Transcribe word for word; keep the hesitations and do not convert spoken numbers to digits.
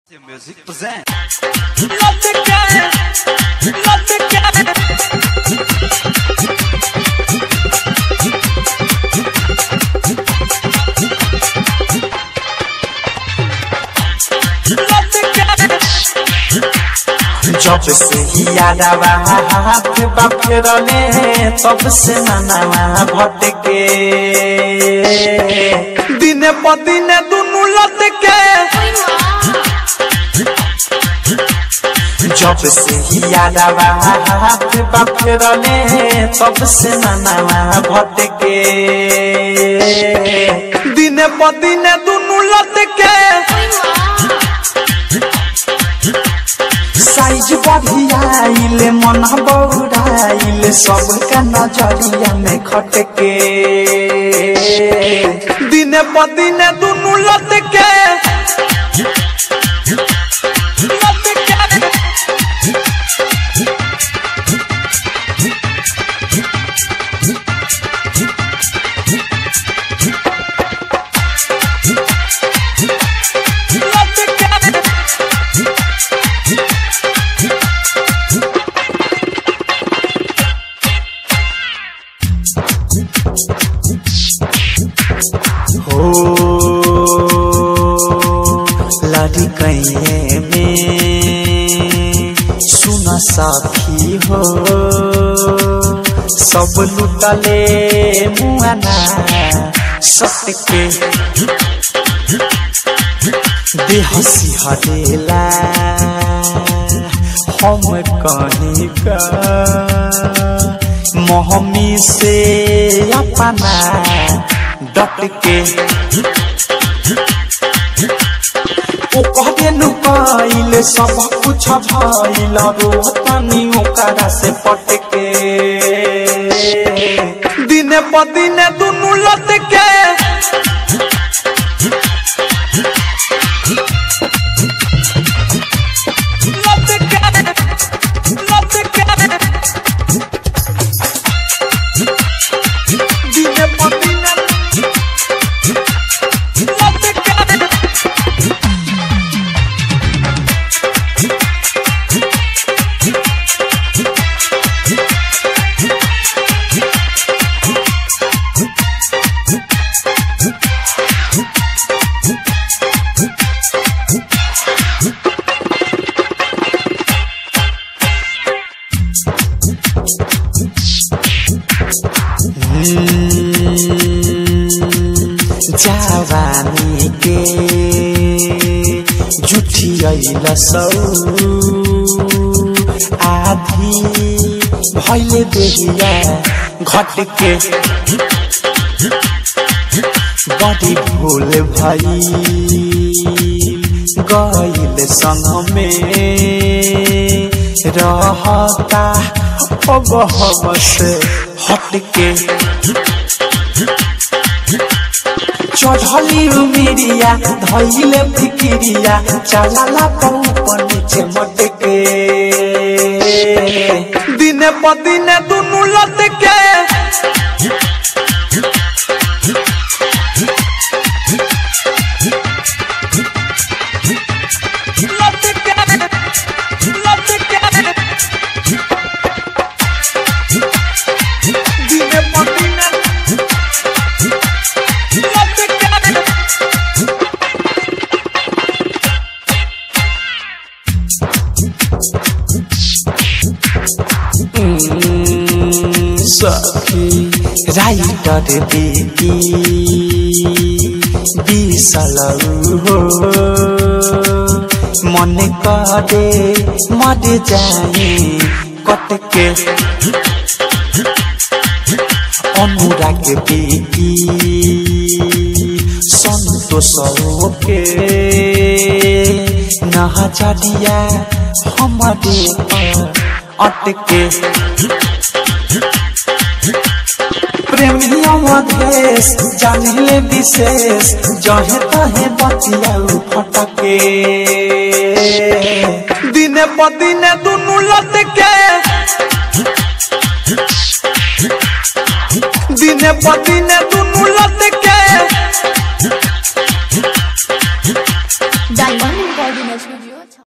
The music present. Love the guy, love the guy. Love the guy. जब से याद आवा हाथ बाफेरने तब से ननावा भटके दिन प दिन दुनु लटके जब से याद आवा हाथ बाफेरने तब से ननावा भटके दिन प दिन दुनु लटके साइज बढ़ियाइले मन बौराइले सबका नजरिया में खटके दिन प दिन दुनु लटके हो लाडी कहिए में सुना साथी हो सब लुटले मुआना सटके बेहसी हरेला हम कहीं का मोहमी से अपना डटके ओ कहबे नु पाइले सब कुछ भइल रोतनी ओकरा से पटके दिन प दिन दुनु लटके जवानी के जुठी लसौ आधी भैले देहिया घटके बड़ी भूल भई गइल संग में रहता अब हम से हटके चढ़ली उमिरिया धइले फिकिरिया चलाला ऊपर नीचे मटके दिन प दिन दुनु लटके सखी राइटर बेटी बिसलौ हो मन करे मर जाए कटके अनुराग बेटी संतोष के नहजरिया हमारे अटके प्रेमिया मधेश जानिले विशेष जहे तहे बतिया फटके दिन प दिन दुनु लटके दिन प दिन दुनु लटके डायमंड कोऑर्डिनेशन स्टूडियो